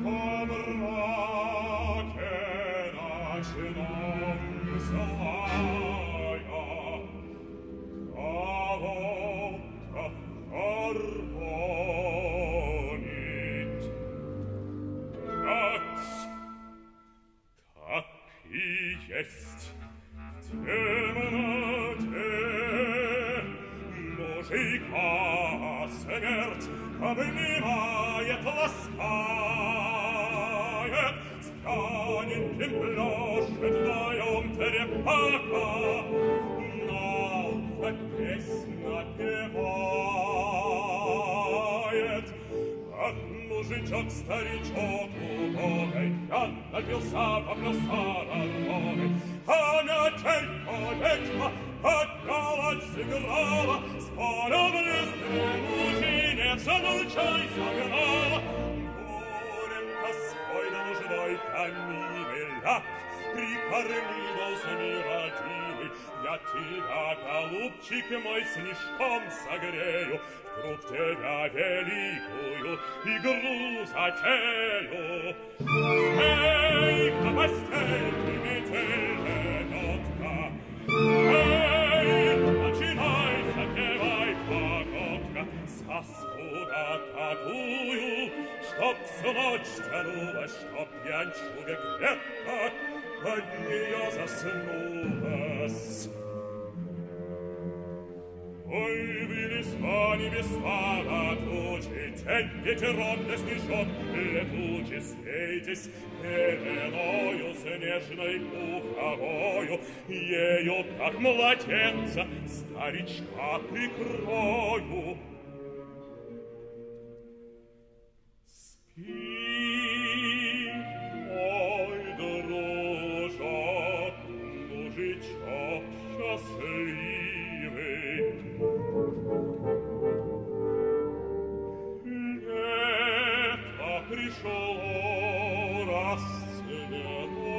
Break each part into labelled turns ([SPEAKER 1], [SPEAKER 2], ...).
[SPEAKER 1] во мраке ночном злая, кого-то хоронит. Нет, так и есть. В темноте мужика смерть обнимает, ласкает, с пьяненьким пляшет вдвоем трепака, новая песня певает. Ах, мужичок-старичок убогой, я напился, поплелся дорогой, а мячейка ведьма поднялась, сыграла, с поля в листве чай загнала. Горем тоской да нуждой томимый ляг прикормился миротимый. Я тебя, голубчик мой, снежком согрею, вкруг тебя великую игру затею. Эй, постельки, метельная нотка, эй, начинай, запевай, погодка, сосуда такую, чтоб всю ночь тянулась, чтоб пьянчуга крепко под нее заснулась. Ой, вылезла небеса на тучи, тень ветерок да снежок летучий, смейтесь пеленою снежной пуховою, ею, как младенца, старичка прикрою. Спи, мой дружок, мужичок счастливый. Лето пришло, расцвело.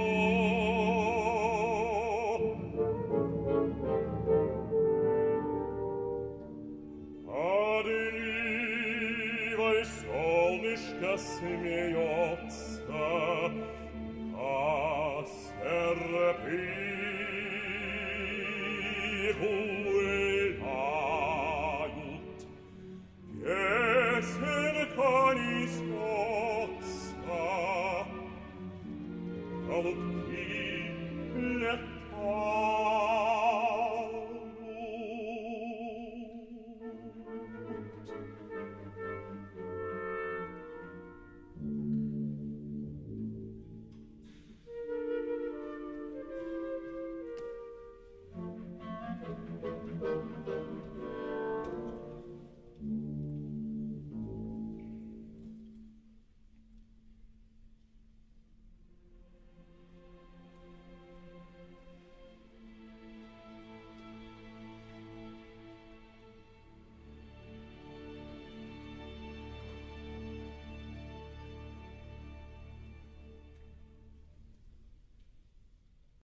[SPEAKER 1] Под нивой солнышко смеется, а серпы гуляют. Песенка несется, голубки летают.